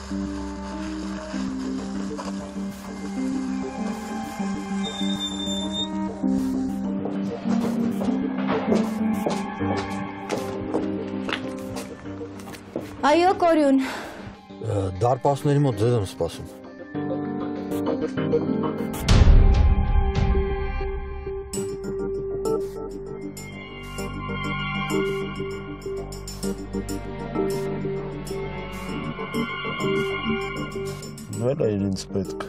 Այո, Կորյուն։ Դարպասների մոտ ձեզ եմ սպասում։ Նույնը իրենց պետք։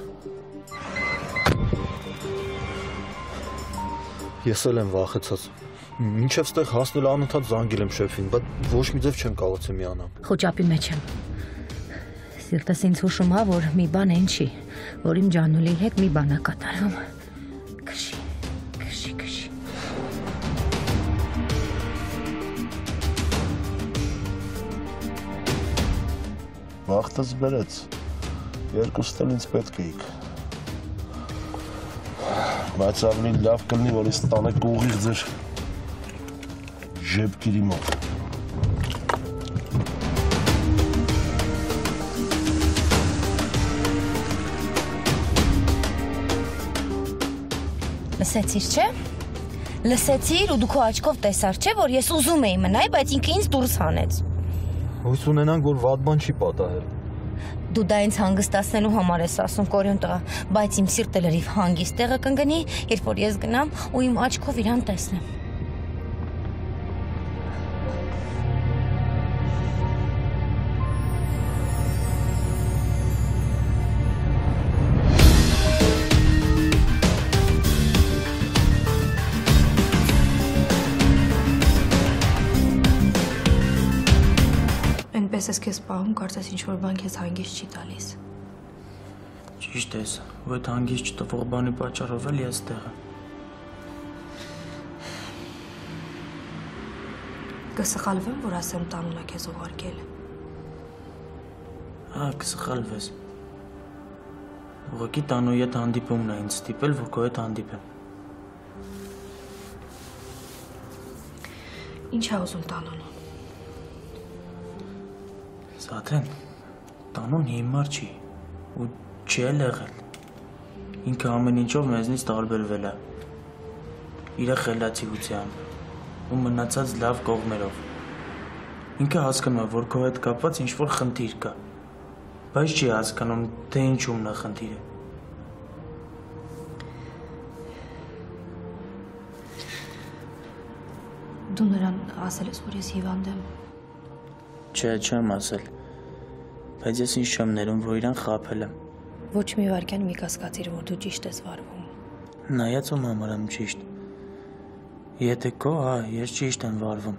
Ես էլ եմ վախեցած։ Մինչև ստեղ հասնել անընդհատ զանգել եմ շեֆին, բայց ոչ մի ձև չեմ կարողացել միանալ։ Խոճապի մեջ եմ։ Սիրտս ինձ հուշում է, որ մի բան այն չի, որ իմ Ջանուլի հետ մի բան է կատարվում։ Քշի, քշի, քշի։ Վախտս բերեց։ Երկուստ էլ ինձ պետք էիք։ Բայց ավելի լավ կլինի, որ ինձ տանեք ուղիղ ձեր ժեպկիրի մոտ։ Լսեցիր, չէ՞։ Լսեցիր ու դու քո աչքով տեսար, չէ՞, որ ես ուզում էի մնալ, բայց ինքը ինձ դուրս հանեց։ Հույս ունենանք, որ վատ բան չի պատահել։ Դու դա ինձ հանգստացնելու համար ես ասում, Կորյուն տղա, բայց իմ սիրտը լրիվ հանգիստ տեղը կընկնի, երբ որ ես գնամ ու իմ աչքով իրան տեսնեմ։ Այնպես ես քեզ պահում, կարծես ինչ-որ բան քեզ հանգիստ չի տալիս։ Ճիշտ ես, ու այդ հանգիստ չտվող բանի պատճառով էլ ես տեղը։ Կսխալվեմ, որ ասեմ տանունը քեզ ուղարկել։ Հա, կսխալվես։ Ուղղակի տանուի հետ հանդիպումն է ինձ ստիպել, որ քո հետ հանդիպեմ։ Ինչ է ուզում տանուն։ Սաթեն, տանուն հիմար չի, ու չի էլ եղել։ Ինքը ամեն ինչով մեզնից տարբերվել է։ Իր խելացիությամբ ու մնացած լավ կողմերով։ Ինքը հասկանում է, որ քո հետ կապված ինչ-որ խնդիր կա, բայց չի հասկանում, թե ինչումն է խնդիրը։ Դու նրան ասել ես, որ ես հիվանդ եմ։ Չէ, չեմ ասել, բայց ես ինձ չեմ ներում, որ իրան խաբել եմ։ Ոչ մի վայրկյան մի կասկածիր, որ դու ճիշտ ես վարվում։ Նայած ում համար եմ ճիշտ։ Եթե քո, հա, ես ճիշտ եմ վարվում։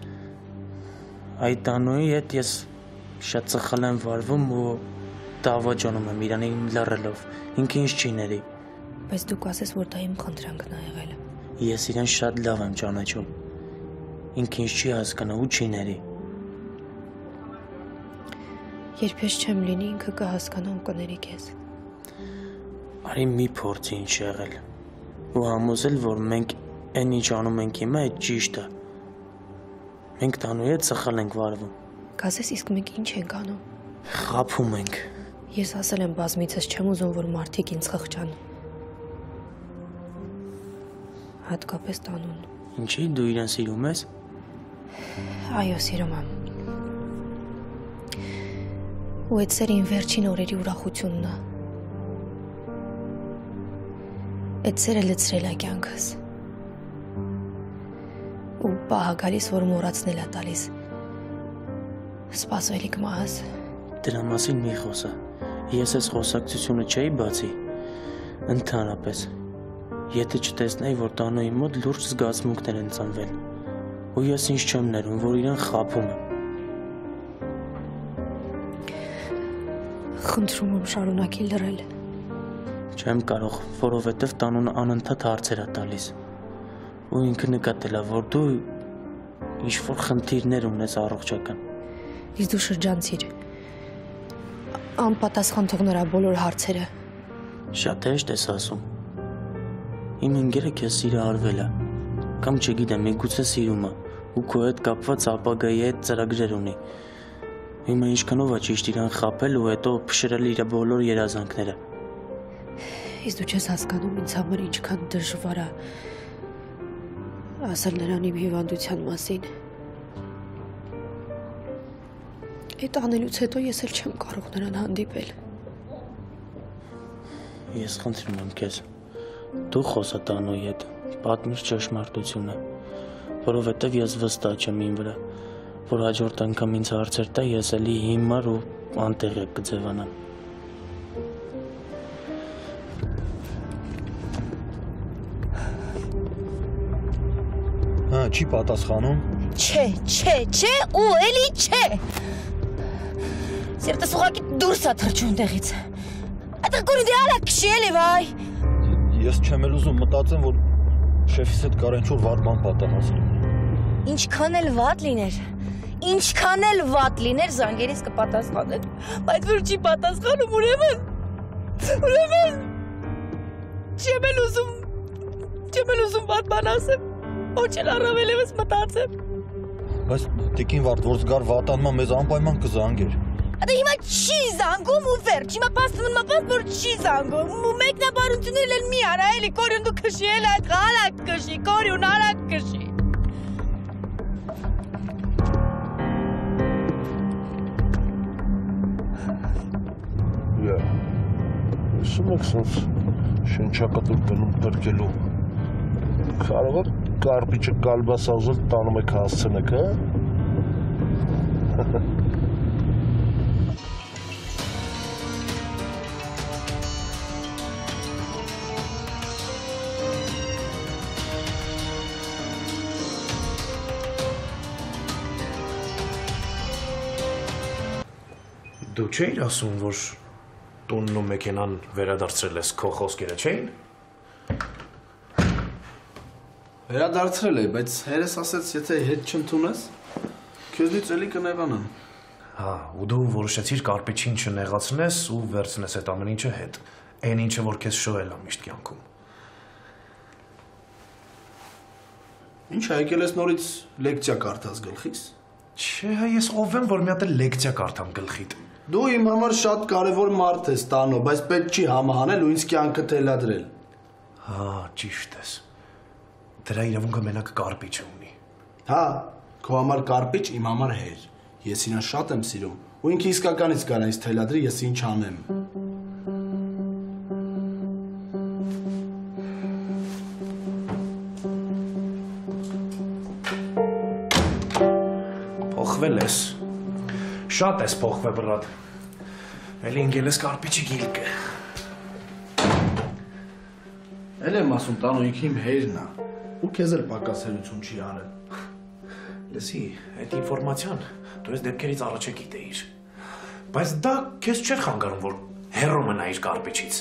Այդ տանուի հետ ես շատ սխալ եմ վարվում ու դավաճանում եմ իրանին լռելով, ինքը ինձ չի ների։ Բայց դու կասես, որ դա իմ խնդրանքն է եղել։ Ես իրան շատ լավ եմ ճանաչում։ Ինքը ինձ չի հասկանա ու չի ների։ Երբ ես չեմ լինի, ինքը կհասկանա ու կների քեզ։ Արի մի փորձի ինչ եղել ու համոզել, որ մենք այն ինչ անում ենք հիմա այդ ճիշտ է։ Մենք տանուի հետ սխալ ենք վարվում։ Կասես իսկ մենք ինչ ենք անում։ Խաբում ենք։ Ես ասել եմ բազմիցս չեմ ուզում, որ մարդիկ ինձ խղճան։ Հատկապես տանուն։ Ինչի՞ դու իրեն սիրում ես։ Այո, սիրում եմ։ Ու այդ սերը իմ վերջին օրերի ուրախությունն է։ Այդ սերը լցրել է կյանքս։ Ու պահ գալիս, որ մոռացնել է տալիս։ Սպասվելիք մահս։ Դրա մասին մի խոսա։ Ես այս խոսակցությունը չէի բացի։ Ընդհանրապես, եթե չտեսնեի, որ տանուի մոտ լուրջ զգացմունքներ են ծնվել, ու ես ինձ չեմ ներում, որ իրան խաբում եմ։ Խնդրում եմ շարունակի լռել։ Չեմ կարող, որովհետև տանունը անընդհատ հարցեր է տալիս։ Ու ինքը նկատել է, որ դու ինչ-որ խնդիրներ ունես առողջական։ Իսկ դու շրջանցիր։ Անպատասխան թող նրա բոլոր հարցերը։ Շատ հեշտ ես ասում։ Իմ ընկերը քեզ սիրահարվել է, կամ չգիտեմ, միգուցե սիրում է, ու քո հետ կապված ապագայի հետ ծրագրեր ունի։ Հիմա ինչքանով է ճիշտ իրան խաբել ու հետո փշրել իր բոլոր երազանքները։ Իսկ դու չես հասկանում ինձ համար ինչքան դժվար է ասել նրան իմ հիվանդության մասին։ Այդ անելուց հետո ես էլ չեմ կարող նրան հանդիպել։ Ես խնդրում եմ քեզ, դու խոսա Տանոյի հետ, պատմիր ճշմարտությունը, որովհետև ես վստահ չեմ ին վրա, որ հաջորդ անգամ ինձ հարցեր տա, ես էլի հիմար ու անտեղյակ կձևանամ։ Հա, չի պատասխանում։ Չէ, ու էլի չէ։ Սիրտս ուղղակի դուրս է թռչում տեղից։ Այդ գորի դիալա քշի էլի վայ։ Ես չեմ էլ ուզում մտածեմ, որ շեֆիս հետ կարող ինչ-որ վատ բան պատահել։ Ինչքան էլ վատ լիներ, զանգերից կպատասխաներ, բայց որ չի պատասխանում, ուրեմն չեմ էլ ուզում վատ բան ասեմ, ոչ էլ առավել ևս մտածեմ։ Բայց տիկին վարդ, որ զգար վատանման մեզ անպայման կզանգեր։ Ադե հիմա չի զանգում ու վերջ, հիմա պաստնում որ չի զանգում, ու մեկնաբարություններ էլ մի արա էլի, կորյուն դու քշի էլ այդ խալակ քշի, կորյուն արակ քշի։ Ուսում եք սենց շնչակատուր բնում տրկելու, կարող է կարպիչը կալբասազել տանում եք հասցնեք, հա? Դու չէիր ասում, որ տունն ու մեքենան վերադարձրել ես քո խոսքերը, չէին։ Վերադարձրել էի, բայց հերս ասեց, եթե հետ չընդունես, քեզնից էլի կնեղանամ։ Հա, ու դու որոշեցիր կարպիչին չնեղացնես ու վերցնես այդ ամեն ինչը հետ։ Այն ինչը, որ քեզ շոյել է միշտ կյանքում։ Ինչ եկել ես նորից լեկցիա կարդաս գլխիս։ Չէ, ես ով եմ, որ մի հատ լեկցիա կարդամ գլխիդ։ Դու իմ համար շատ կարևոր մարդ ես, Տանո, բայց պետք չի համահանել ու ինձ կյանքը թելադրել։ Հա, ճիշտ ես։ Դրա իրավունքը մենակ կարպիչը ունի։ Հա, քո համար կարպիչ, իմ համար հեր։ Ես իրան շատ եմ սիրում, ու ինքը իսկականից կարա ինձ թելադրի, ես ինչ անեմ։ Փոխվել ես։ Շատ ես փոխվել, բրատ։ Էլի ընկել ես կարպիչի գիլկը։ Էլ եմ ասում, Տանո, ինքը իմ հերն է, ու քեզ էլ պակասելություն չի արել։ Լսի, այդ ինֆորմացիան դու ես դեպքերից առաջ գիտեիր։ Բայց դա քեզ չէր խանգարում, որ հեռու մնայիր կարպիչից։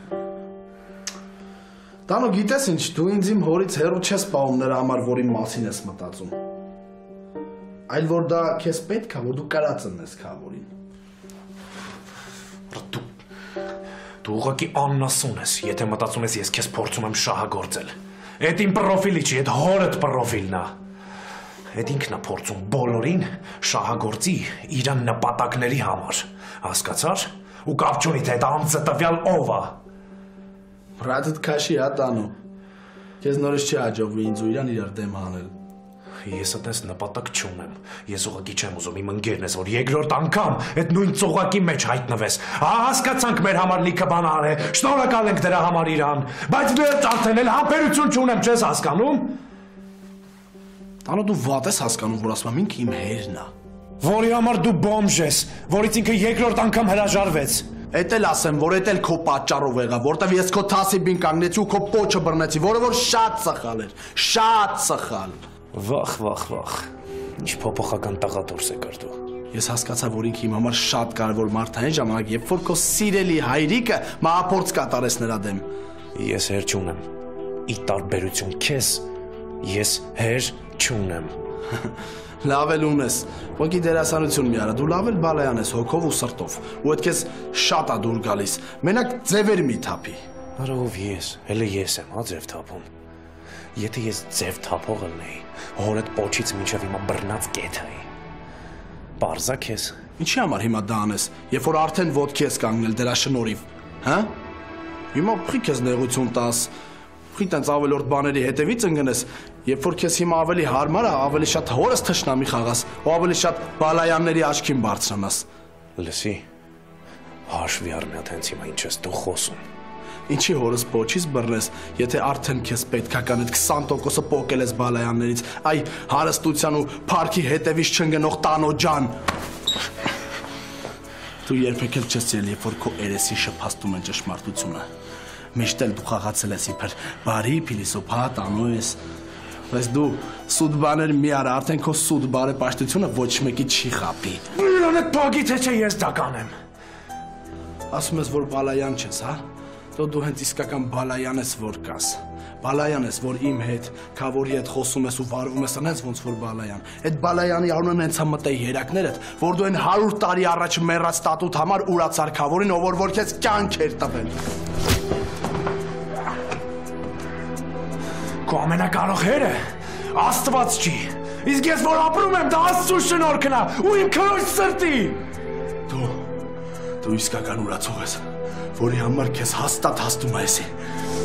Տանո, գիտես ինչ, դու ինձ իմ հորից հեռու չես պահում նրա համար, որ իմ մասին ես մտածում։ Այլ որ դա քեզ պետք է, որ դու կարած ընես քավորին։ Դու ուղղակի աննասուն ես, եթե մտածում ես ես քեզ փորձում եմ շահագործել։ Այդ իմ պրոֆիլի չի, այդ հորդ պրոֆիլն է։ Այդ ինքն է փորձում բոլորին շահագործի իր նպատակների համար։ Հասկացար։ Ու կապ չունի թե այդ անձը տվյալ ով է։ Բրադդ քաշի հա Տանո։ Քեզ նորից չի հաջողվի ինձ ու իրան իրար դեմ հանել։ Ես այդպես նպատակ չունեմ։ Ես ուղղակի չեմ ուզում իմ ընկերն ես, որ երկրորդ անգամ այդ նույն ծողակի մեջ հայտնվես։ Հասկացանք մեր համար լիքը բան արել, շնորհակալ ենք դրա համար իրան, բայց դու արդեն էլ համբերություն չունեմ, չես հասկանում։ Տանո, դու վատ ես հասկանում, որ ասում եմ ինքը իմ հերն է։ Որի համար դու բոմժ ես, որից ինքը երկրորդ անգամ հրաժարվեց։ Էդ էլ ասեմ, որ էդ էլ քո պատճառով եղավ, որտեվ ես քո թասիբին կանգնեցի ու քո պոչը բռնեցի, որը որ շատ սխալ էր, շատ սխալ։ Վախ, ինչ փոփոխական տաղատորս եկար դու։ Ես հասկացա, որ ինքը իմ համար շատ կարևոր մարդ է այն ժամանակ, երբ որ քո սիրելի հայրիկը մահափորձ կատարեց նրա դեմ։ Ես հեր չունեմ։ Ի տարբերություն քեզ, ես հեր չունեմ։ Լավ էլ ունես։ Ոնքի դերասանություն մի արա, դու լավ էլ բալայան ես հոգով ու սրտով, ու այդ քեզ շատ է դուր գալիս։ Մենակ ձևեր մի թափի։ Արա ով ես, հələ ես եմ, հա ձև թափում։ Եթե ես ձև թափող լինեի, հորդ պոչից մինչև հիմա բռնած կեթ էի։ Պարզա քեզ Ինչի համար հիմա դա անես, երբ որ արդեն ոտքի ես կանգնել դրա շնորհիվ, հա? Հիմա փի քեզ նեղություն տաս, փի տենց ավելորդ բաների հետևից ընկնես, երբ որ քեզ հիմա ավելի հարմար է, ավելի շատ հորս թշնամի խաղաս, ու ավելի շատ բալայանների աչքին բարձրանաս։ Լսի, հաշվի առնա թե հիմա ինչ ես դու խոսում։ Ինչի հորս փոչից բռնես, եթե արդեն քեզ պետք է կան այդ 20%-ը պոկել ես բալայաններից, այ հարստության ու փառքի հետևից չընկնող տանո ջան։ Դու երբեք էլ չես ել, երբ որ քո երեսի շփաստում են ճշմարտությունը։ Միշտ էլ դու խաղացել ես իբր բարի փիլիսոփա տանո ես։ Բայց դու սուտ բաներ մի արա, արդեն քո սուտ բարեպաշտությունը ոչ մեկի չի խաբի։ Իրանը թողի թե չէ ես դա կանեմ։ Ասում ես, որ բալայան չես, հա։ Դու հենց իսկական բալայան ես, որ կաս։ Բալայան ես, որ իմ հետ, քավորի հետ խոսում ես ու վարվում ես այնպես ոնց որ բալայան։ Այդ բալայանի անունն հենց մտեի երակներդ, որ դու այն 100 տարի առաջ մեռած տատուտ համար ուրացար քավորին, ով որ քեզ կյանք էր տվել։ Քո ամենակարող հերը Աստված չի։ Իսկ ես որ ապրում եմ, դա Աստծո շնորհքն է ու իմ քրոջ սրտի։ Դու իսկական ուրացող ես, որի համար քեզ հաստատ հաստում է եսի։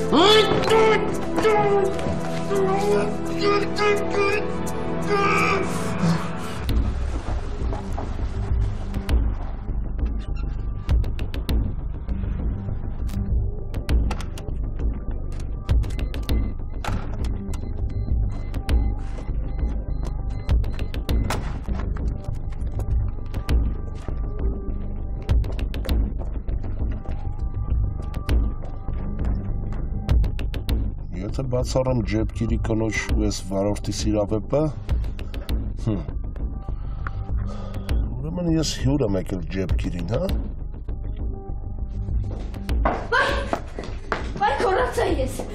Եթե բացառեմ ջեպկիրի կնոջ ու ես վարորդի սիրավեպը, ուրեմն ես հյուր եմ եկել ջեպկիրին, հա? Վայ քորացա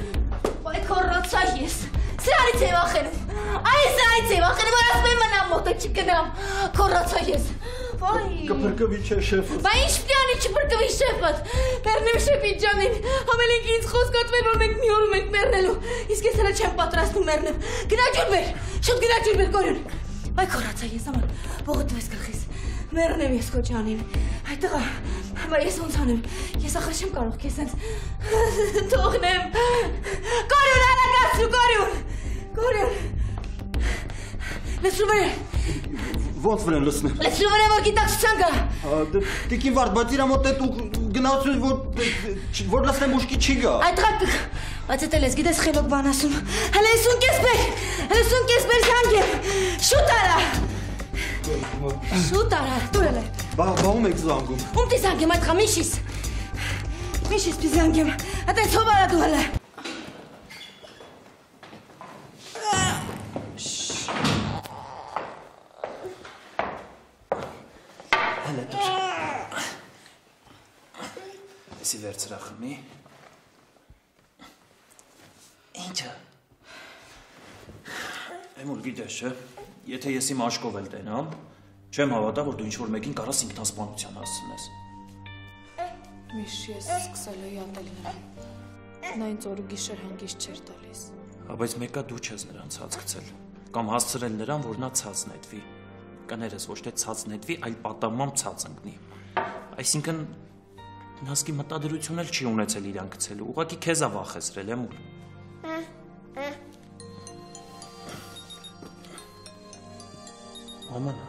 ես, սրանից եմ ախենում, սրանից եմ ախենում, որ ասում եմ մնամ մոտը չգնամ, քորացա ես, վայ։ Կփրկվի չէ շեֆը։ Վայ ինչ պյանի չփրկվի շեֆըդ, մեռնեմ շեֆի ջանին, ամենին ինձ խոսքատվել, որ մենք մի օրում ենք մեռնելու, իսկ ես հələ չեմ պատրաստում մեռնեմ, գնա ջուր բեր, շուտ գնա ջուր բեր կորյուն, վայ քորացա ես աման, բողը տվես գլխիս, մեռնեմ ես քո ջանին, այ տղա, վայ ես ոնց անեմ, ես ախր չեմ կարող քեզ հենց թողնեմ, կորյուն արագացրու, կորյուն, լսում է, Ոնց վրեն լսնեմ։ լսում է, որ գիտակցության գա։ Տիկին վարդ, բայց իրա մոտ էդ ու գնացում որ լսնեմ ուշքի չի գա։ Այդ տղա, բայց էդ էլ ես գիտես խելոք բան ասում։ Հələ 50 կես բեր զանգ եմ, շուտ արա, տուրել է։ Բաղում եք զանգում։ Ում տի զանգ եմ, այդ խա միշիս պի զանգ եմ, այդեն ծով արա դու հələ։ Էսի վերցրա խմի։ Ինչը։ Էմուլ գիտես չէ, եթե ես իմ աշկով էլ տենամ, չեմ հավատա, որ դու ինչ-որ մեկին կարաս ինքնասպանության հասցնես։ Միշ ես սկսել էի ատել նրան։ Նա ինձ օր ու գիշեր հանգիստ չէր տալիս։ Բայց մեկա դու չես նրան ցած գցել, կամ հասցրել նրան, որ նա ցած նետվի։ Կներես ոչ թե ցած նետվի, այլ պատամամբ ցած ընկնի։ Այսինքն Նասկի մտադրություն էլ չի ունեցել իրան գցելու, ուղղակի քեզ է վախեցրել, Էմուլ։ Մամանա։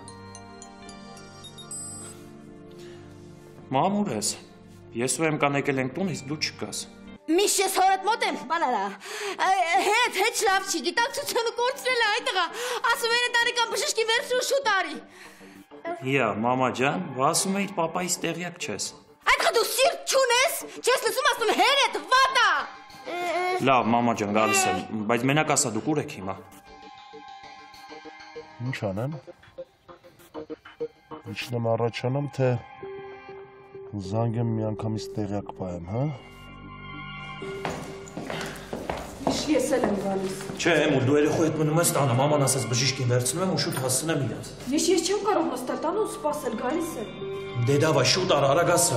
Մամ ուր ես։ Ես ու Էմկան եկել ենք տուն, իսկ դու չկաս։ Միշ ես հորդ մոտ եմ, բանարա, հետ լավ չի, գիտակցությունը կորցրել է այդ տղա, ասում են տարեկան բժշկի վերցրու շուտ արի։ Հիա, մամա ջան, ասում էիր պապայից տեղյակ չես։ Այդ խա դու սիրտ չունես, չես լսում ասում հերետ, վատա։ Լավ, մամա ջան, գալիս եմ, բայց մենակ ասա դուք ուր եք հիմա։ Ինչ անեմ։ Իջնեմ առաջանամ, թե զանգեմ միանգամից տեղյակ պայեմ, հա։ Միշ ես էլ եմ գալիս։ Չէ, Էմուլ, դու երեխու հետ մնում ես տանը, մաման ասաց բժիշկին վերցնում եմ ու շուտ հասցնեմ իրաց։ Միշ ես չեմ կարող նստել տանը ու սպասել, գալիս եմ։ Դե դավայ, շուտ արա, արագ ասա։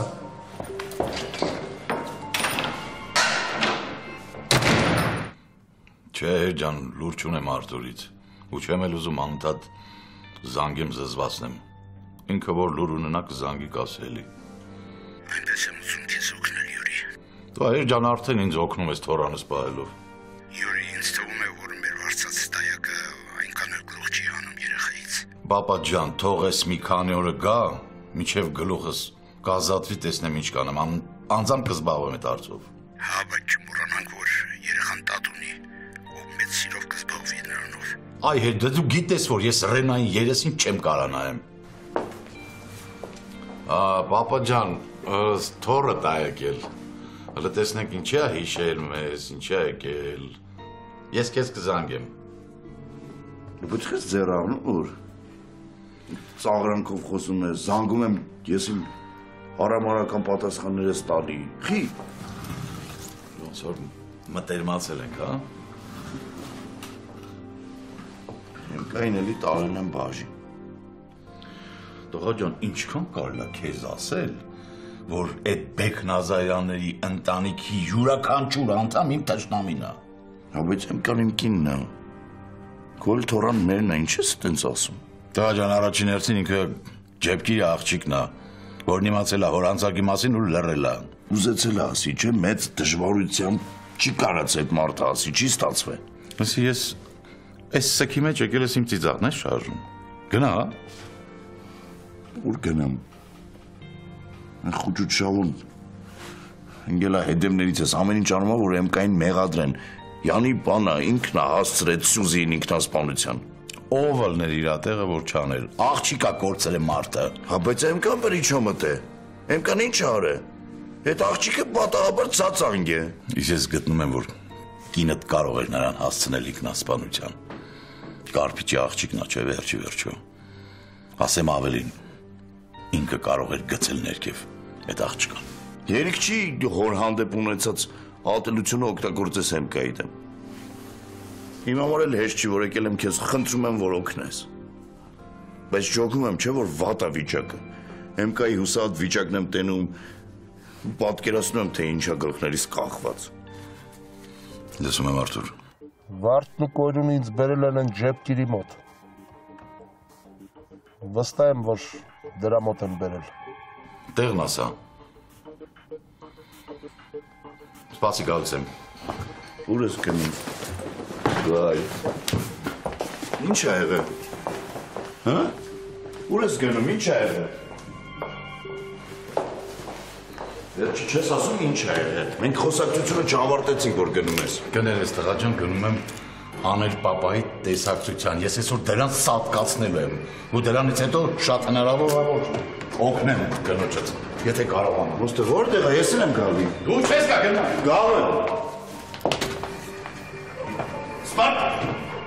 Չէ, ջան, լուր չունեմ Արտուրից, ու չեմ էլ ուզում անընդհատ զանգեմ զզվացնեմ։ ինքը որ լուր ունենա կզանգի կասելի։ Այնպես եմ ուզում քեզ օգնել, Յուրի։ Դու այր ջան արդեն ինձ օգնում ես թորանս պահելով։ Յուրի, ինձ թվում է, որ մեր վարձած տայակը այնքան էլ գլուխ չի հանում երեխայից։ Պապա ջան, թող ես մի քանի օրը գա, միջև գլուխս կազատվի, տեսնեմ ինչ կանեմ, անձամբ կզբաղվեմ այդ հարցով։ Հա, բայց չմոռանանք, որ երեխան տատ ունի, ով մեծ սիրով կզբաղվի նրանով։ Այ հետ դու գիտես, որ ես Ռենային երեսին չեմ կարա նայեմ։ Պապա ջան, թորը տա եկել։ Հələ տեսնենք ինչի է հիշել մեզ, ինչի է եկել։ Ես քեզ կզանգեմ։ Բայց քեզ ձեռարն ուր։ Ծաղրանքով խոսում ես, զանգում եմ, ես իմ հարամարական պատասխաններ ես տալի։ Խի։ Ոնց որ մտերմացել ենք, հա։ Կային էլի տարել եմ բաժին։ Տղա ջան, ինչքան կարելի է քեզ ասել, որ այդ Բեկ-Նազարյանների ընտանիքի յուրաքանչյուր անդամ իմ թշնամին է։ Հա, բայց եմ կան իմ կինն է։ Քո թորան մերն է, ինչ ես տենց ասում։ Տղա ջան, առաջին հերթին ինքը ջեպկիրի աղջիկն է, որն իմացել է հորանցակի մասին ու լռել է։ Ուզեցել է ասի, չէ, մեծ դժվարությամբ չի կարած այդ մարդը ասի, չի ստացվել։ Ասի ես այս սքի մեջ եկել ես իմ ծիծաղն ես շարժում։ Գնա, հա։ Ուր գնամ։ Խուճուտ շավուն ընկելա հետևներից ես ամեն ինչ անում որ եմկային մեղադրեն։ Յանի բանա ինքն է հասցրեց Սյուզիին ինքնասպանության։ Ով ելներ իր տեղը որ չաներ։ Աղջիկա կորցրել է մարդը։ Հա բայց եմկան բրի չմտե։ Եմկան ինչ արե։ Այդ աղջիկը պատահաբար ծածանք է։ Իսկ ես գտնում եմ որ կինդ կարող էր նրան հասցնել ինքնասպանության։ Կարպիճի աղջիկն է, չէ, վերջի վերջո։ Ասեմ ավելին, ինքը կարող էր գցել ներքև այդ աղջկան։ Երիք չի հոր հանդեպ ունեցած ատելությունը օգտագործես եմկայի դեմ։ Իմ համար էլ հեշտ չի, որ եկել եմ քեզ խնդրում եմ, որ օգնես։ Բայց ճոգում եմ, չէ, որ վատ է վիճակը։ Եմկայի հուսած վիճակն եմ տենում, պատկերացնում եմ, թե ինչա գլխներիս կախված։ Լսում եմ Արթուր։ Վարդն ու կոյրունը ինձ բերել են ջեպկիրի մոտ։ Վստահ եմ, որ դրա մոտ են բերել։ Տեղն ասա։ Սպասի գալիս եմ։ Ուր ես գնում։ Գայ։ Ինչ ա եղել։ Հա? Ուր ես գնում, ինչ ա եղել։ Վերջի չես ասում ինչ ա եղել։ Մենք խոսակցությունը չավարտեցինք, որ գնում ես։ Գնել ես տղա ջան, գնում եմ անել պապայի տեսակցության։ Ես այսօր դրան սատկացնել եմ։ Ու դրանից հետո շատ հնարավոր է որ օգնեմ կնոջդ։ Եթե կարողանամ։ Ոստե որտեղ է, ես եմ գալի։ Դու չես գա գնա։ Գալ եմ։ Սպարտ։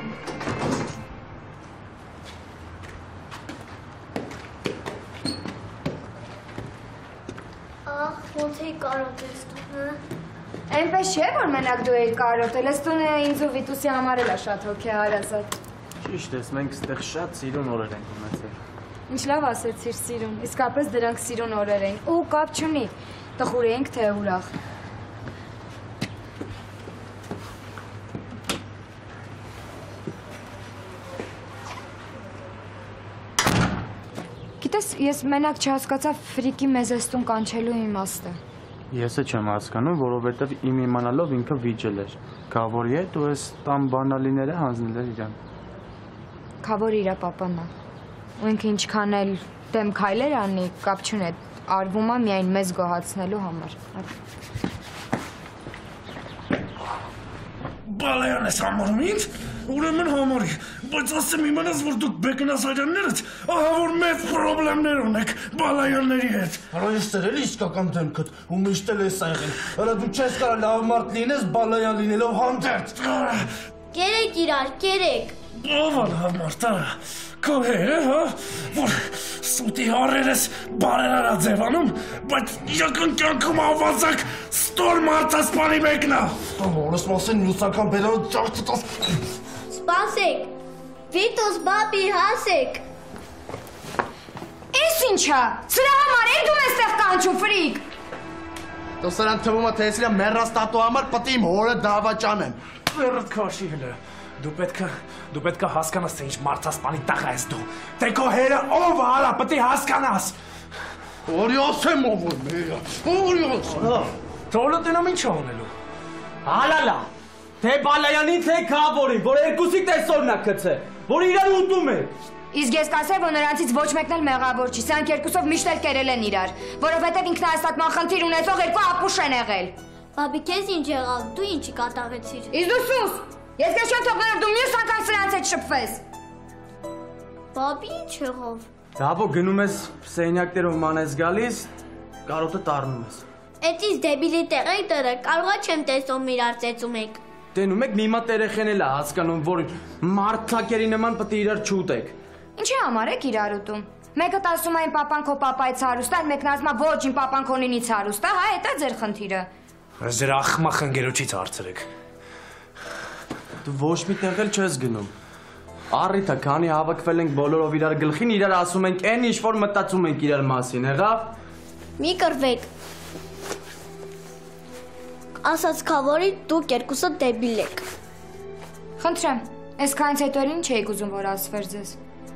Ոնց էի կարոտես դու, հա? Այնպես չէ, որ մենակ դու էի կարոտել, ես տունը ինձ ու Վիտուսի համար էլ է շատ հոգեհարազատ։ Ճիշտ ես, մենք ստեղ շատ սիրուն օրեր ենք ունեցել։ Ինչ լավ ասեցիր սիրուն, իսկապես դրանք սիրուն օրեր էին, ու կապ չունի, տխուր էինք թե ուրախ։ Գիտես, ես մենակ չհասկացա ֆրիկի մեզ էստուն կանչելու իմաստը։ Ես չեմ հասկանում, որովհետև իմ իմանալով ինքը վիճել էր։ Քավորի հետ ու այս տան բանալիները հանձնել էր իրան։ Քավոր իրա պապանա։ Ու ինքը ինչքան էլ դեմ քայլեր անի, կապ չունի, արվում է միայն մեզ գոհացնելու համար։ Բալայան ես համարում ինձ, ուրեմն համարի, բայց ասեմ իմանաս, որ դուք Բեկ-Նազարյաններդ ահա որ մեծ պրոբլեմներ ունեք Բալայանների հետ։ Հələ ես տերել իսկական դեմքդ ու միշտ էլ ես եղել։ Հələ դու չես կարող լավ մարդ լինես Բալայան լինելով հանդերձ։ Կերեք իրար, կերեք։ Ով է լավ մարդը, քո հերը, հա, որ սուտի հարերես բարերարա ձևանում, բայց իրական կյանքում ավազակ ստոր մարդասպանի մեկն է։ Որս մասին մյուսական բերանը ճարդտաս։ Սպասեք, Վիտուս բաբի հասեք։ Էս ինչա, սրա համար էլ դու մեստեղ կանչու ֆրիկ։ Դու սրան թվում է թե ես իրա մեռած տատու համար պտի իմ հորը դավաճանեմ։ Վերդ քաշի հլը, Դու պետք է հասկանաս, թե ինչ մարդասպանի տղա ես դու։ Թե քո հերը ով է, արա, պետք է հասկանաս։ Օրիոս եմ ով մերա։ Օրիոս։ Թողնա տենամ ինչ անելու։ Հալալա։ Թե Բալայանին, թե Գաբորին, որ երկուսի տեսորն է գցե, որ իրար ուտում է։ Իսկ ես կասեմ, որ նրանցից ոչ մեկն էլ մեղավոր չի, սրանք երկուսով միշտ էլ կերել են իրար, որովհետև ինքնահաստատման խնդիր ունեցող երկու ապուշ են եղել։ Բաբի, քեզ ինչ եղավ, դու ինչի կատաղեցիր։ Իսկ դու սուս, ես քեզ չեմ թողնելու, դու մյուս անգամ սրանց հետ շփվես։ Բաբի, ինչ եղավ։ Դավո գնում ես սենյակներով մանես գալիս, կարոտը տառնում ես։ Էդից դեբիլի տեղի դրը, կարողա չեմ տեսում իրար ծեծում եք։ Տենում եք մի մատ երեխեն էլ է հասկանում, որ մարդակերի նման պետք է իրար չուտեք։ Ինչի համար եք իրար ուտում։ Մեկը ասում է իմ պապան քո պապայից հարուստ է, մեկն ասում է ոչ իմ պապան քոնինից հարուստ է, հա, դա ձեր խնդիրը։ Ձեր ախմախ ընկերոջից հարցրեք։ Դու ոչ մի տեղ էլ չես գնում։ Առիթը, քանի հավաքվել ենք բոլորով իրար գլխին, իրար ասում ենք այն ինչ որ մտածում ենք իրար մասին, եղավ։ Մի կռվեք։ Ասած Քավորի, դուք երկուսը դեբիլ եք։ Խնդրեմ, այսքանից հետո ինչ եք ուզում որ ասվեր ձեզ։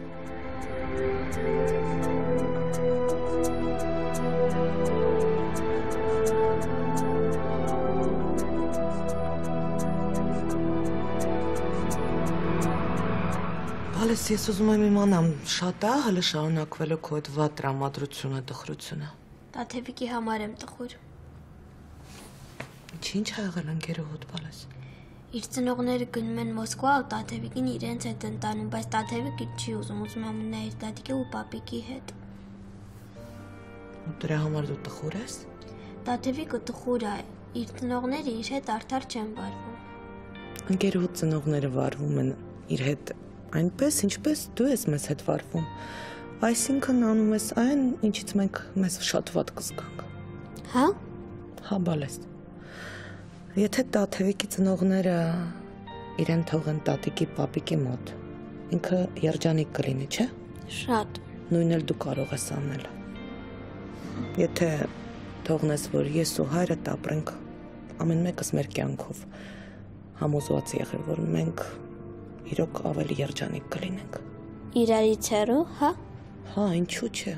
Բալես, ես ուզում եմ իմանամ, շատ է հələ շարունակվելու քո այդ վատ տրամադրությունը, տխրությունը։ Տաթևիկի համար եմ տխուր։ Ինչ է եղել ընկերոհուդ, Բալես։ Իր ծնողները գնում են Մոսկվա ու Տաթևիկին իրենց հետ ընտանում, բայց Տաթևիկը չի ուզում է մնա իր դադիկի ու պապիկի հետ։ Ու դրա համար դու տխուր ես։ Տաթևիկը տխուր է, իր ծնողները իր հետ արդար չեն վարվում։ Ընկերոհուդ ծնողները վարվում են իր հետ այնպես, ինչպես դու ես մեզ հետ վարվում։ Այսինքն անում ես այն, ինչից մենք մեզ շատ վատ կզգանք։ Հա։ Հա, Բալես։ Եթե Տաթևիկի ծնողները իրեն թողեն տատիկի պապիկի մոտ, ինքը երջանիկ կլինի, չէ։ Շատ։ Նույնն էլ դու կարող ես անել։ Եթե թողնես, որ ես ու հայրդ ապրենք ամեն մեկս մեր կյանքով, համոզված եղել, որ մենք իրոք ավելի երջանիկ կլինենք։ Իրարից հեռու, հա։ Հա, ինչու՞ չէ։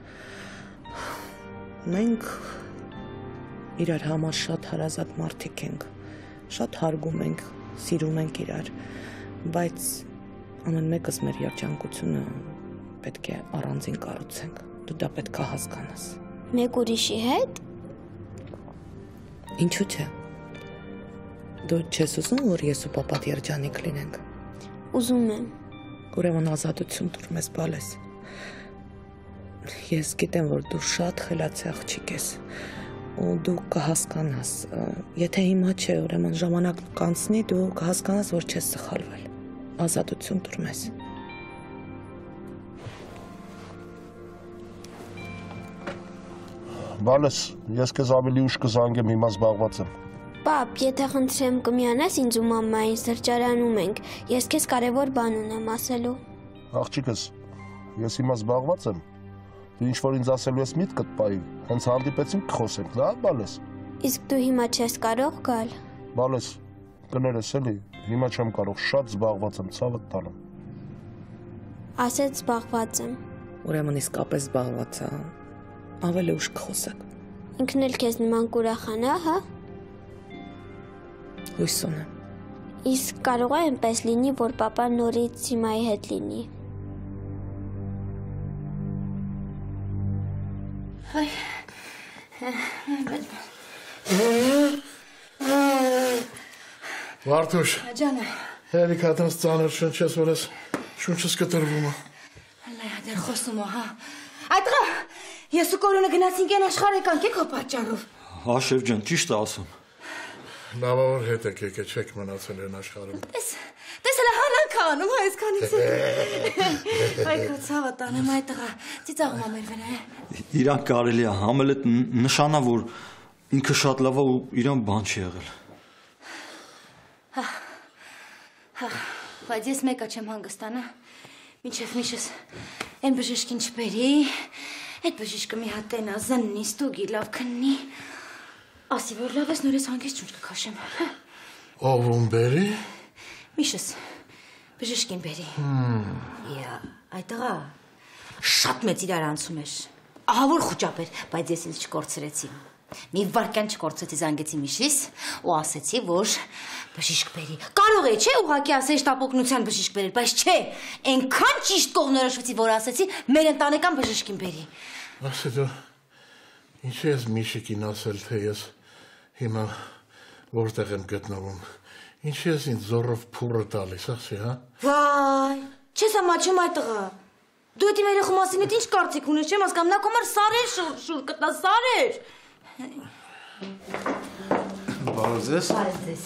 Մենք իրար համար շատ հարազատ մարդիկ ենք, շատ հարգում ենք, սիրում ենք իրար, բայց ամեն մեկս մեր երջանկությունը պետք է առանձին կառուցենք, դու դա պետք է հասկանաս։ Մեկ ուրիշի հետ։ Ինչու՞ չէ։ Դու չես ուզում, որ ես ու պապատ երջանիկ լինենք։ Ուզում եմ։ Ուրեմն ազատություն տուր մեզ, Բալես։ Ես գիտեմ, որ դու շատ խելացի աղջիկ ես, ու դու կհասկանաս, եթե հիմա չէ, ուրեմն ժամանակ կանցնի, դու կհասկանաս, որ չես սխալվել։ Ազատություն տուր մեզ։ Բալես, ես քեզ ավելի ուշ կզանգեմ, հիմա զբաղված եմ։ Պապ, եթե խնդրեմ կմիանաս ինձ ու մամային, սրճարանում ենք, ես քեզ կարևոր բան ունեմ ասելու։ Աղջիկս, ես հիմա զբաղված եմ։ Դու ինչ որ ինձ ասելու ես միտքդ պայի, հենց հանդիպեցինք կխոսենք, լա, Բալես։ Իսկ դու հիմա չես կարող գալ։ Բալես, կներես էլի, հիմա չեմ կարող, շատ զբաղված եմ, ցավդ տանեմ։ Ասեց զբաղված եմ։ Ուրեմն իսկապես զբաղված է, ավելի ուշ կխոսենք։ Ինքն էլ քեզ նման կուրախանա, հա։ Հույս ունեմ։ Իսկ կարող է այնպես լինի, որ պապան նորից Սիմայի հետ լինի։ Այ։ Վարդուշ։ Ջանը։ Հերիք հատանց ծանր շնչես, որ ես շունչս կտրվում է։ Լայա դեր խոսում է, հա։ Այդղա, ես ու կորյունը գնացինք են աշխարհ եկանք քո պատճառով։ Հա, շեֆ ջան, ճիշտ է ասում։ Լավավոր հետ եք եկել, չեք մնացել են աշխարհում։ Տես հələ հանանք անում, հա, այսքանից։ Այ քո ցավը տանեմ այդղա, ծիծաղում է մեր վրա։ Իրան կարելի է համել այդ նշանա, որ ինքը շատ լավ է ու իրան բան չի եղել։ Հա, բայց ես մեկը չեմ հանգստանա։ Մինչև միշս այն բժիշկին չբերի, այդ բժիշկը մի հատ տենա զննի, ստուգի, լավ քննի։ Ասի որ լավ ես նորից հանգիստ չունչ կքաշեմ։ Ով ում բերի։ Միշս, Բժիշկին բերի։ Իա, այդ տղա շատ մեծ իրար անցում էր։ Ահա որ խոճապ էր, բայց ես ինձ չկորցրեցի։ Մի վարքյան չկորցրեցի, զանգեցի Միշիս ու ասեցի, որ բժիշկ բերի։ Կարող է, չէ, ուղղակի ասեի շտապօգնության բժիշկ բերել, բայց չէ, այնքան ճիշտ կողմնորոշվեցի, որ ասեցի մեր ընտանեկան բժիշկին բերի։ Ասե դու ինչի ես Միշիկին ասել, թե ես հիմա որտեղ եմ գտնվում։ Ինչի ես ինձ զորով փուրը տալիս, ասի, հա։ Վայ, չես ամաչում այդ տղա։ Դու այդ իմ երեխու մասին ինչ կարծիք ունես, չեմ հասկանում, նա կոմար սարեր շուր կտա, սարեր։ Բարև ձեզ։ Բարև ձեզ։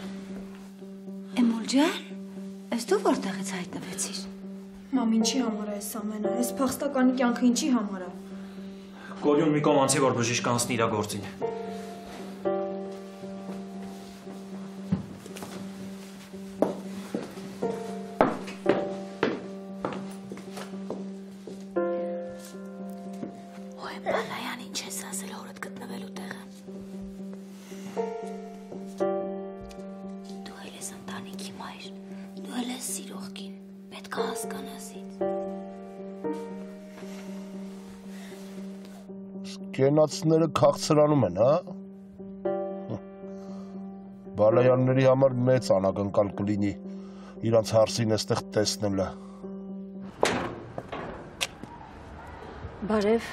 Էմոլ ջան, ես դու որտեղից հայտնվեցիր։ Մամ, ինչի համար է այս ամենը, այս փախստականի կյանքը ինչի համար է։ Կորյուն մի կոմանցի, որ բժիշկ անցնի իրա գործին։ Բալայան, ինչ ես ասել հորդ գտնվելու տեղը։ Դու էլ ես ընտանիքի մայր, դու էլ ես սիրող կին, պետք է հասկանաս ինձ։ Կենացները քաղցրանում են, հա։ Բալայանների համար մեծ անակնկալ կլինի իրանց հարսին էստեղ տեսնելը։ Բարև։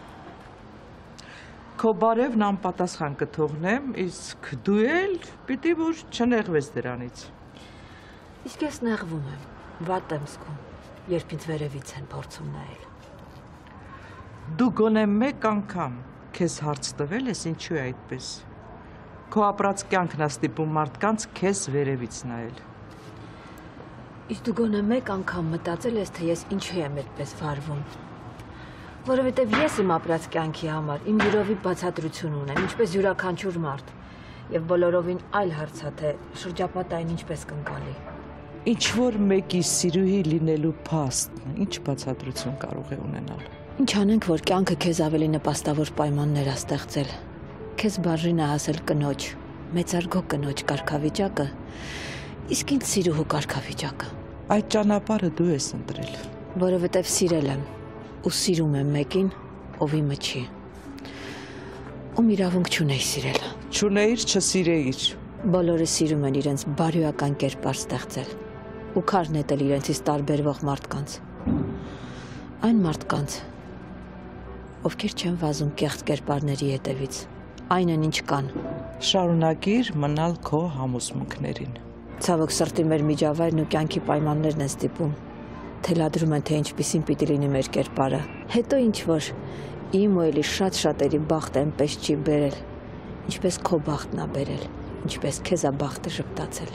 Քո բարևն անպատասխան կթողնեմ, իսկ դու էլ պիտի որ չնեղվես դրանից։ Իսկ ես նեղվում եմ, վատ եմ զգում, երբ ինձ վերևից են փորձում նայել։ Դու գոնե մեկ անգամ քեզ հարց տվել ես ինչու է այդպես։ Քո ապրած կյանքն է ստիպում մարդկանց քեզ վերևից նայել։ Իսկ դու գոնե մեկ անգամ մտածել ես, թե ես ինչու եմ այդպես վարվում։ Որովհետև ես իմ ապրած կյանքի համար իմ յուրովի բացատրություն ունեմ, ինչպես յուրաքանչյուր մարդ, եւ բոլորովին այլ հարց է, թե շրջապատային ինչպես կընկալի։ Ինչ որ մեկի սիրուհի լինելու փաստն ինչ բացատրություն կարող է ունենալ։ Ինչ անենք, որ կյանքը քեզ ավելի նպաստավոր պայմաններ է ստեղծել։ Քեզ բաժին է հասել կնոջ, մեծարգո կնոջ կարգավիճակը, իսկ ինձ սիրուհու կարգավիճակը։ Այդ ճանապարհը դու ես ընտրել։ Որովհետև սիրել եմ ու սիրում եմ մեկին, ով իմը չի։ Ում իրավունք չունեի սիրել։ Չունեիր, չսիրեիր։ Բոլորը սիրում են իրենց բարոյական կերպար ստեղծել ու քար նետել իրենցից տարբերվող մարդկանց։ Այն մարդկանց, ովքեր չեն վազում կեղծ կերպարների հետևից, այն են ինչ կան։ Շարունակիր մնալ քո համոզմունքներին։ Ցավոք սրտի մեր միջավայրն ու կյանքի պայմաններն են ստիպում, թելադրում են, թե ինչպիսին պիտի լինի մեր կերպարը։ Հետո ինչ որ իմ ու էլի շատ-շատերի բախտը այնպես չի բերել, ինչպես քո բախտն ա բերել, ինչպես քեզ ա բախտը ժպտացել։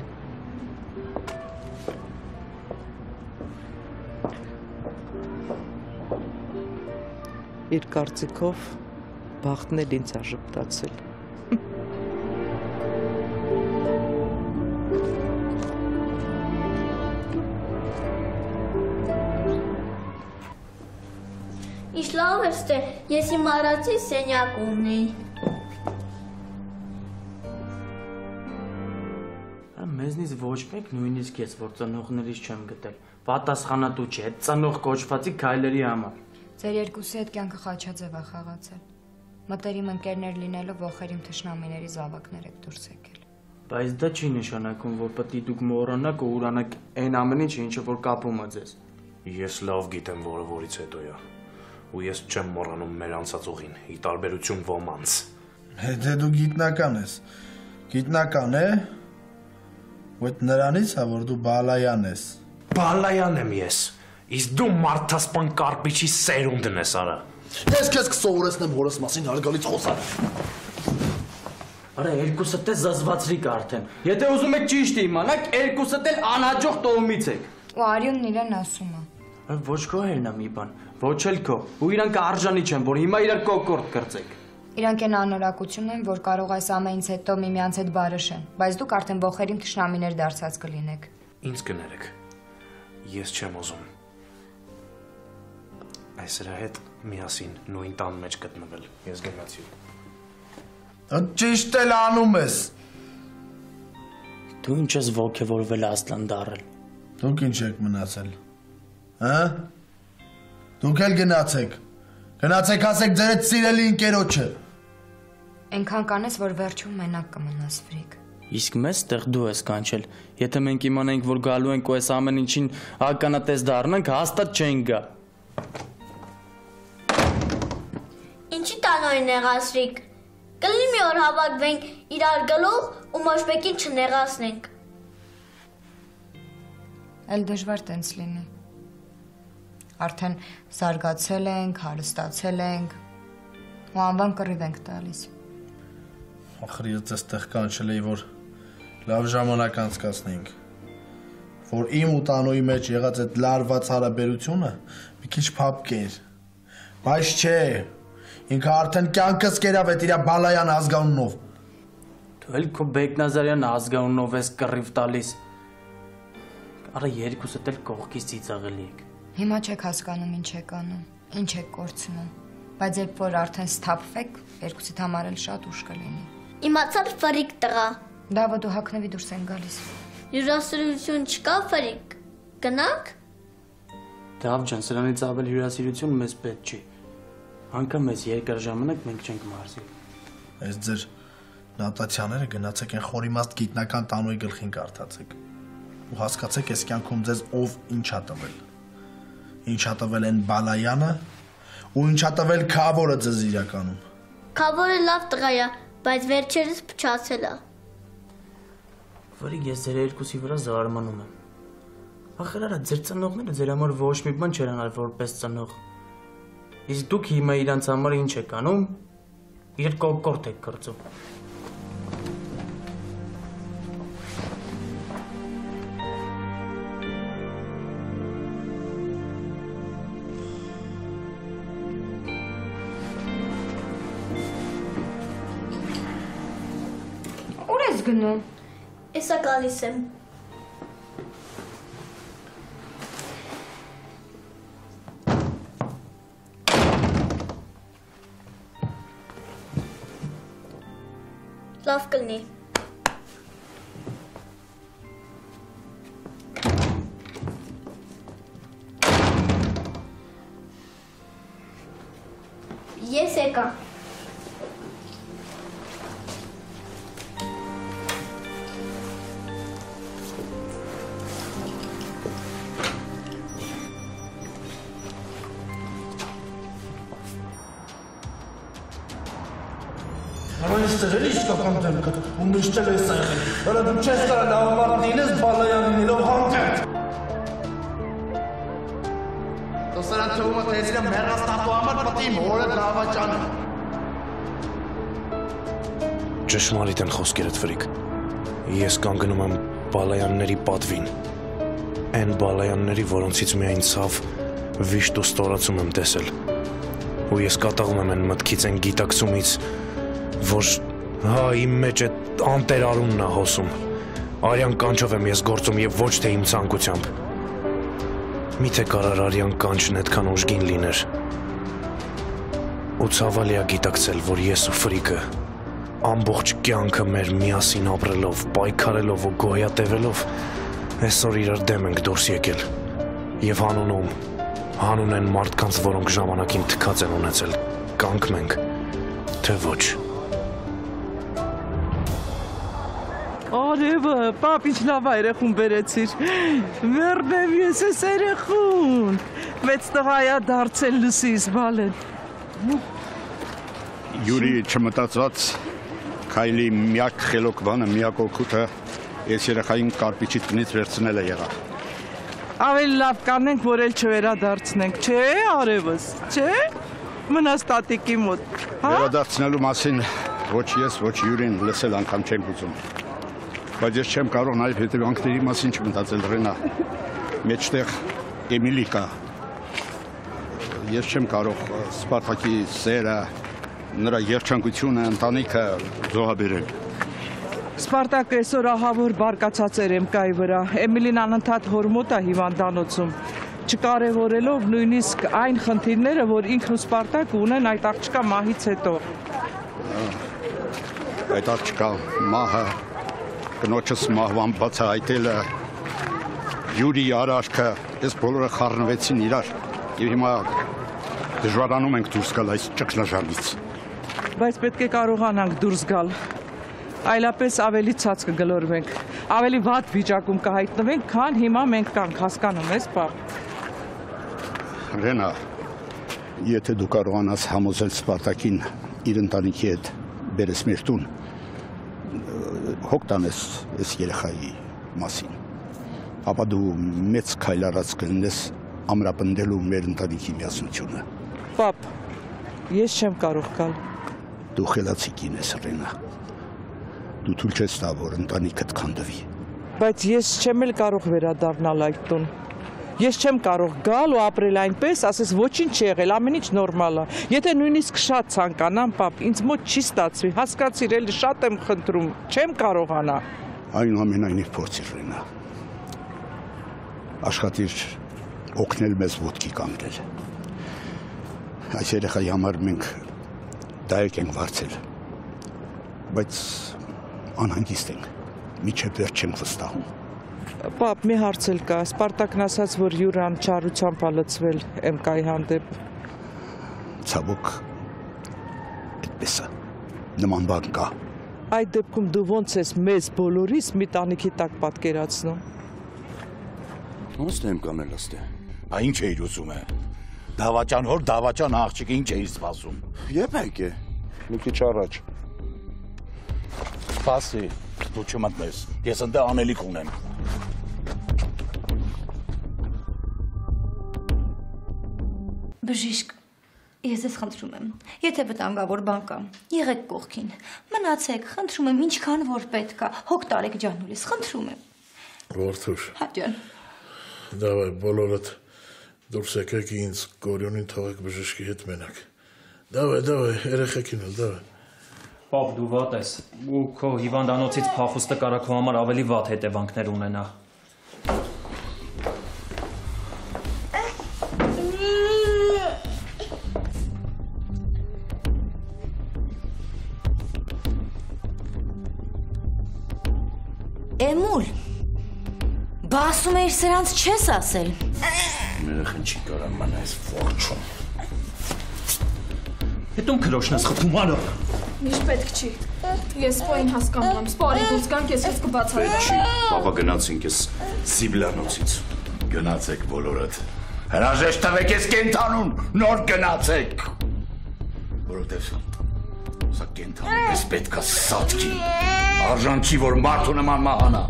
Իր կարծիքով բախտն էլ ինձ ա ժպտացել։ Ինչ լավ էր ստե, ես իմ արածի սենյակ ունեի։ Մեզնից ոչ մեկ նույնիսկ ես, որ ծնողներից չեմ գտել, պատասխանատու չէ, այդ ծնող կոչվածի քայլերի համար։ Ձեր երկուսի հետ կյանքը խաչաձև է խաղացել։ Մտերիմ ընկերներ լինելով ոխերիմ թշնամիների զավակներ եք դուրս եկել։ Բայց դա չի նշանակում, որ պետք է դուք մոռանաք ու ուրանաք այն ամեն ինչը, ինչը որ կապում է ձեզ։ Ես լավ գիտեմ, որը որից հետո է։ Ու ես չեմ մոռանում մեր անցած ուղին, ի տարբերություն ոմանց։ Հետո դու գիտնական ես։ Գիտնական է։ Ու այդ նրանից է, որ դու Բալայան ես։ Բալայան եմ ես։ Իսկ դու մարդասպան Կարպիչի սերունդն ես, արա։ Ես քեզ կսովորեցնեմ հորս մասին հարգալից խոսալ։ Արա երկուսդ էլ զզվացրիք արդեն։ Եթե ուզում եք ճիշտ իմանաք, երկուսդ էլ անհաջող տոհմից եք։ Ու Արյունն իրեն ասում է։ Ոչ քո հերն է մի բան, ոչ էլ քո։ Ու իրանք արժանի չեն, որ հիմա իրար կոկորտ կրծեք։ Իրանք են անորակություն են, որ կարող այս ամենից հետո միմյանց հետ բարышեն, բայց դուք արդեն ողերիմ թշնամիներ դարձած կլինեք։ Ինձ կներեք։ Ես չեմ ուզում այս նրա հետ միասին նույն տան մեջ գտնվել։ Ես գնացի։ Ճիշտ էլ անում ես։ Դու ինչ ես ոգևորվել Ասլան դառել։ Դուք ինչ եք մնացել։ Հա? Դուք էլ գնացեք։ Գնացեք ասեք ձեր այդ սիրելի ընկերոջը։ Այնքան կանես, որ վերջում մենակ կմնաս Ֆրիկ։ Իսկ մեզ տեղ դու ես կանչել։ Եթե մենք իմանայինք, որ գալու ենք ու այս ամեն ինչին ականատես դառնանք, հաստատ չենք գա։ Ինչի տանոյն նեղացրիք։ Կլինի մի օր հավաքվենք իրար գլուխ ու Մաշբեկին չնեղացնենք։ Էլ դժվար տենց լինի։ Արդեն զարգացել ենք, հարստացել ենք ու անվան կռիվ ենք տալիս։ Ախր ես ձեզ տեղ կանչել էի, որ լավ ժամանակ անցկացնենք, որ իմ ու Տանոյի մեջ եղած այդ լարված հարաբերությունը մի քիչ փափկեր, բայց չէ, ինքը արդեն կյանքս կերավ այդ իրա Բալայան ազգանունով։ Դու էլ քո Բեկնազարյան ազգանունով ես կռիվ տալիս։ Արա երկուսդ էլ կողքից ծիծաղելի եք։ Հիմա չեք հասկանում ինչ եք անում, ինչ եք կորցնում, բայց երբ որ արդեն սթափվեք, երկուսիդ համար էլ շատ ուշ կլինի։ Իմացար Ֆրիկ տղա։ Դավա դու հագնվի դուրս են գալիս։ Հյուրասիրություն չկա Ֆրիկ։ Գնանք։ Դավ ջան, սրանից ավել հյուրասիրություն մեզ պետք չի։ Անկամ մեզ երկար ժամանակ մենք չենք մարզի։ Այս ձեր նատացիաները գնացեք են խորիմաստ գիտնական Տանոյի գլխին կարդացեք։ Ու հասկացեք այս կյանքում ձեզ ով ինչ ա տվել։ Ինչ ա տվել են Բալայանը ու ինչ ա տվել Քավորը ձեզ իրականում։ Քավորը լավ տղա է, բայց վերջերս փչացել է։ Որի ես ձեր երկուսի վրա զարմանում եմ։ Ախր արա ձեր ծնողները ձեր համար ոչ մի բան չեն անել որպես ծնող։ Իսկ դուք հիմա իրանց համար ինչ եք անում։ Իրար կոկորտ եք կրծում։ Ուր ես գնում։ Էսա գալիս եմ։ Լավ կլինի։ Ես եկա։ Այստեղ էլի իսկական դեմքը, ու միշտ էլ էս է եղել, որը դու չես կարա լավամարդ լինես Բալայան լինելով հանդեպ։ Դու սրան թողումը տեսիրա մեռաստապու համար պտի մորը լավաճանը։ Ճշմարիտ են խոսքերդ Ֆրիկ։ Ես կանգնում եմ Բալայանների պատվին։ Այն Բալայանների, որոնցից միայն ցավ, վիշտ ու ստորացում եմ տեսել։ Ու ես կատաղում եմ այն մտքից, այն գիտակցումից, որ հա իմ մեջ այդ անտեր արունն է հոսում։ Արյան կանչով եմ ես գործում եւ ոչ թե իմ ցանկությամբ։ Միթե կարար արյան կանչն այդքան ուժգին լիներ։ Ու ցավալի է գիտակցել, որ ես ու Ֆրիկը ամբողջ կյանքը մեր միասին ապրելով, պայքարելով ու գոյատևելով այսօր իրար դեմ ենք դուրս եկել։ Եվ հանուն են մարդկանց, որոնք ժամանակին թքած են ունեցել, կանգնենք, թե ոչ։ Արևը, պապ ինչ լավ երեխուն բերեցիր, մերնեմ ես ես երեխուն, մեծ տղայա դարձել լսիս բալեն։ Յուրի չմտածված քայլի միակ խելոք բանը, միակ օգուտը ես երեխային կարպիչի տնից վերցնել է եղավ։ Ավելի լավ կանենք, որ էլ չվերադարձնենք, չէ արևս, չէ, մնաս տատիկի մոտ։ Վերադարձնելու մասին ոչ ես, ոչ Յուրին լսել անգամ չենք ուզում։ Բայց ես չեմ կարող նաև հետևանքների մասին չմտածել Ռենա։ Մեջտեղ Էմիլի կա։ Ես չեմ կարող Սպարտակի սերը, նրա երջանկությունը, ընտանիքը զոհաբերել։ Սպարտակը այսօր ահավոր բարկացած էր Էմկայի վրա։ Էմիլին անընդհատ հոր մոտ է հիվանդանոցում, չկարևորելով նույնիսկ այն խնդիրները, որ ինքն ու Սպարտակը ունեն այդ աղջկա մահից հետո։ Այդ աղջկա մահը կնոջս մահվան բացահայտելը Յուրի արարքը, այս բոլորը խառնվեցին իրար եւ հիմա դժվարանում ենք դուրս գալ այս ճգնաժամից։ Բայց պետք է կարողանանք դուրս գալ։ Այլապես ավելի ցած կգլորվենք, ավելի վատ վիճակում կհայտնվենք, քան հիմա մենք կանք, հասկանում ես, պապ։ Ռենա, եթե դու կարողանաս համոզել Սպարտակին իր ընտանիքի հետ բերես մեր տուն, հոգ տանես այս երեխայի մասին, ապա դու մեծ քայլ արած կլինես ամրապնդելու մեր ընտանիքի միասնությունը։ Պապ, ես չեմ կարող գալ։ Դու խելացի կին ես, Ռենա։ Դու թույլ չես տա, որ ընտանիքդ քանդվի։ Բայց ես չեմ էլ կարող վերադառնալ այդ տուն։ Ես չեմ կարող գալ ու ապրել այնպես, ասես ոչինչ չի եղել, ամեն ինչ նորմալ է։ Եթե նույնիսկ շատ ցանկանամ, պապ, ինձ մոտ չի ստացվի, հասկացիր, էլի շատ եմ խնդրում, չեմ կարողանա։ Այնուամենայնիվ փորձիր, Ռենա։ Աշխատիր օգնել մեզ ոտքի կանգնել։ Այս երեխայի համար մենք դայեք ենք վարձել, բայց անհանգիստ ենք, միջև վերջ չենք վստահում։ Պապ, մի հարց էլ կա, Սպարտակն ասաց, որ Յուրան չարությամբ ա լցվել MK-ի հանդեպ։ Ցավոք, այդպես է, նման բան կա։ Այդ դեպքում դու ոնց ես մեզ բոլորիս մի տանիքի տակ պատկերացնում։ Ոնց եմ կանել աստե։ Ա ինչ էիր ուզում է։ Դավաճան հոր, դավաճան աղջիկ, ինչ էիր սպասում։ Եպեք է, մի քիչ առաջ։ Սպասի, դու չմտնես, ես ընդ անելիք ունեմ։ Բժիշկ, ես ես խնդրում եմ, եթե վտանգավոր բան կա, եղեք կողքին, մնացեք, խնդրում եմ, ինչքան որ պետք է, հոգ տարեք ջանուլիս, խնդրում եմ։ Որդուր։ Հա ջան։ Դավայ, բոլորդ դուրս եկեք ինձ Գորյոնին թողեք բժշկի հետ մենակ։ Դավայ, երեխեքին էլ, դավայ։ Պապ, դու վատ ես, ու քո հիվանդանոցից փախուստը կարա քո համար ավելի վատ հետևանքներ ունենա։ Էմուլ, բա ասում էիր սրանց չես ասել։ Երեխեն չի կարա ման այս ողջում։ Հետում քրոշնես խփում ալո։ Միշտ պետք չի։ Ես սպոին հասկանում եմ, սպարի դուրս գանք, ես ես կբացառեմ։ Պետք չի, պապա գնացինք ես Սիբլանոցից։ Գնացեք բոլորդ։ Հրաժեշտ տվեք ես կենթանուն, նոր գնացեք։ Որովհետև սա կենթանուն ես պետք է սատկի։ Արժան չի, որ մարդու նման մահանա։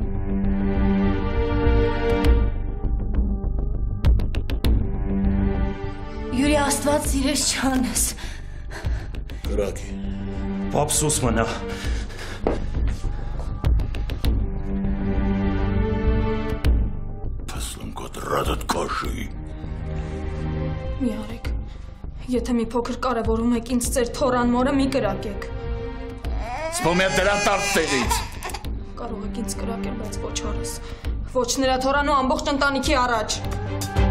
Յուրի Աստված սիրես չանես։ Կրակի։ Պապ սուս մնա։ Փսլում կոտրադդ կաշի։ Մի արեք, եթե մի փոքր կարևորում եք ինձ ձեր թորան մորը մի կրակեք։ Սպոմ է դրան տարդ տեղից։ Կարող եք ինձ կրակել, բայց ոչ հորս, ոչ նրա թորան ու ամբողջ ընտանիքի առաջ։